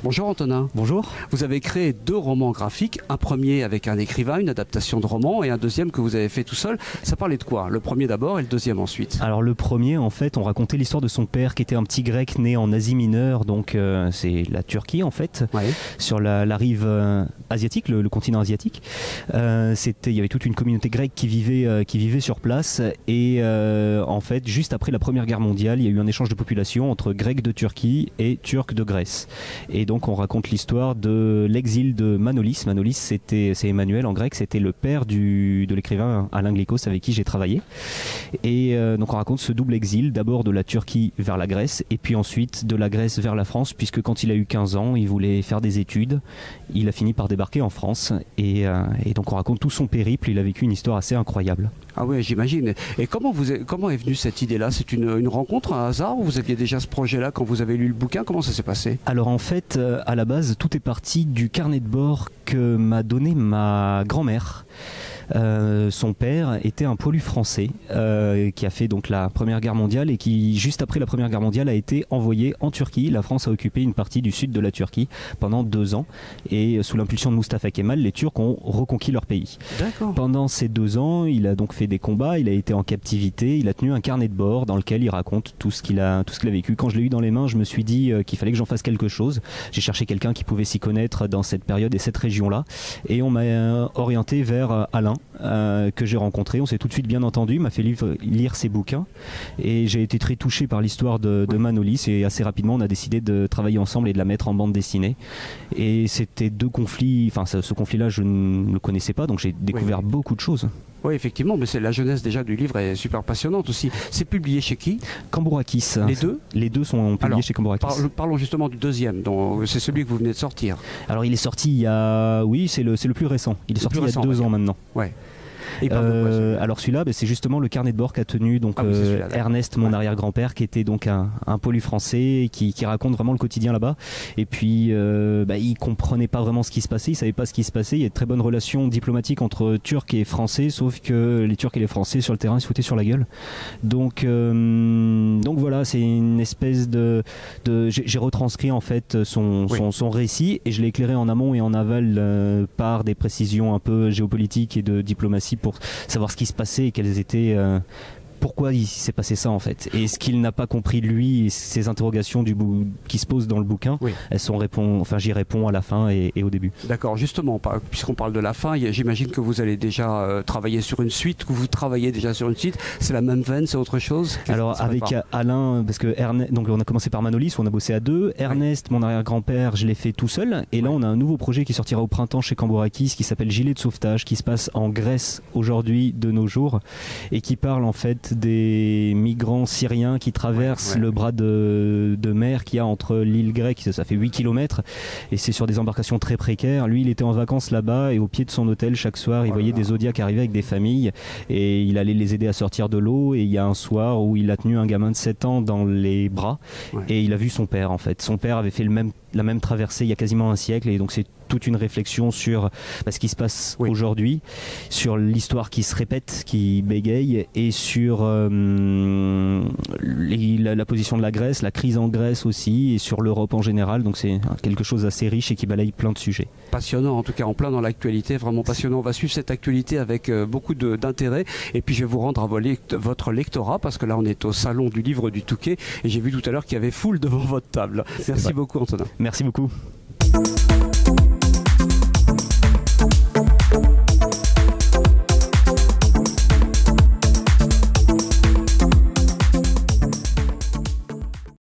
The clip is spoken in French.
Bonjour Antonin. Bonjour. Vous avez créé 2 romans graphiques, un premier avec un écrivain, une adaptation de roman, et un deuxième que vous avez fait tout seul. Ça parlait de quoi? Le premier d'abord et le deuxième ensuite. Alors le premier, en fait, on racontait l'histoire de son père qui était un petit grec né en Asie mineure, donc c'est la Turquie en fait, Ouais. sur la rive asiatique, le continent asiatique. Il y avait toute une communauté grecque qui vivait sur place, et en fait, juste après la Première Guerre mondiale, il y a eu un échange de population entre Grecs de Turquie et Turcs de Grèce. Et donc on raconte l'histoire de l'exil de Manolis. Manolis, c'est Emmanuel en grec, c'était le père de l'écrivain Alain Glikos avec qui j'ai travaillé. Et donc on raconte ce double exil, d'abord de la Turquie vers la Grèce, et puis ensuite de la Grèce vers la France, puisque quand il a eu 15 ans, il voulait faire des études. Il a fini par débarquer en France, et donc on raconte tout son périple. Il a vécu une histoire assez incroyable. Ah oui, j'imagine. Et comment est venue cette idée-là? C'est une rencontre, un hasard, ou vous aviez déjà ce projet-là quand vous avez lu le bouquin? Comment ça s'est passé? Alors en fait, à la base, tout est parti du carnet de bord que m'a donné ma grand-mère. Son père était un poilu français qui a fait donc la Première Guerre mondiale et qui, juste après la Première Guerre mondiale, a été envoyé en Turquie. La France a occupé une partie du sud de la Turquie pendant 2 ans, et sous l'impulsion de Mustafa Kemal, les Turcs ont reconquis leur pays. D'accord. Pendant ces 2 ans, il a donc fait des combats, il a été en captivité, il a tenu un carnet de bord dans lequel il raconte tout ce qu'il a vécu. Quand je l'ai eu dans les mains, je me suis dit qu'il fallait que j'en fasse quelque chose. J'ai cherché quelqu'un qui pouvait s'y connaître dans cette période et cette région-là, et on m'a orienté vers Alain, que j'ai rencontré. On s'est tout de suite bien entendu, il m'a fait lire ses bouquins, et j'ai été très touché par l'histoire de Manolis, et assez rapidement on a décidé de travailler ensemble et de la mettre en bande dessinée. Et c'était 2 conflits, enfin ce conflit-là je ne le connaissais pas, donc j'ai découvert beaucoup de choses. Oui, effectivement, mais la jeunesse déjà du livre est super passionnante aussi. C'est publié chez qui? Cambourakis. Les deux? Les deux sont publiés chez Cambourakis. Parlons justement du deuxième, c'est celui que vous venez de sortir. Alors il est sorti il y a... Oui, c'est le plus récent. Il est sorti il y a 2 ans maintenant. Ouais. Et alors celui-là, c'est justement le carnet de bord qu'a tenu donc, Ernest, mon arrière-grand-père, qui était donc un poilu français qui raconte vraiment le quotidien là-bas. Et puis il comprenait pas vraiment ce qui se passait, il savait pas ce qui se passait. Il y a de très bonnes relations diplomatiques entre Turcs et Français, sauf que les Turcs et les Français sur le terrain se foutaient sur la gueule. Donc voilà, c'est une espèce j'ai retranscrit en fait son récit, et je l'ai éclairé en amont et en aval par des précisions un peu géopolitiques et de diplomatie pour savoir ce qui se passait et quelles étaient pourquoi il s'est passé ça en fait, et ce qu'il n'a pas compris de lui, et ces interrogations qui se posent dans le bouquin, j'y réponds à la fin et au début. D'accord, justement, puisqu'on parle de la fin, j'imagine que vous allez déjà travailler sur une suite, que vous travaillez déjà sur une suite. C'est la même veine, c'est autre chose? Alors avec Alain, parce que Ernest, donc on a commencé par Manolis, on a bossé à 2. Ernest, mon arrière-grand-père, je l'ai fait tout seul, et là on a un nouveau projet qui sortira au printemps chez Cambourakis qui s'appelle Gilet de sauvetage, qui se passe en Grèce aujourd'hui de nos jours, et qui parle en fait des migrants syriens qui traversent le bras de mer qu'il y a entre l'île grecque, ça fait 8 km, et c'est sur des embarcations très précaires. Lui, il était en vacances là-bas, et au pied de son hôtel, chaque soir, il voyait des Zodiacs arriver avec des familles, et il allait les aider à sortir de l'eau. Et il y a un soir où il a tenu un gamin de 7 ans dans les bras, et il a vu son père en fait. Son père avait fait la même traversée il y a quasiment un siècle, et donc c'est toute une réflexion sur ce qui se passe aujourd'hui, sur l'histoire qui se répète, qui bégaye, et sur la position de la Grèce, la crise en Grèce aussi, et sur l'Europe en général. Donc c'est quelque chose d'assez riche et qui balaye plein de sujets. Passionnant, en tout cas en plein dans l'actualité, vraiment passionnant. On va suivre cette actualité avec beaucoup d'intérêt, et puis je vais vous rendre à votre lectorat, parce que là on est au salon du livre du Touquet, et j'ai vu tout à l'heure qu'il y avait foule devant votre table. Merci beaucoup Antonin. Merci beaucoup.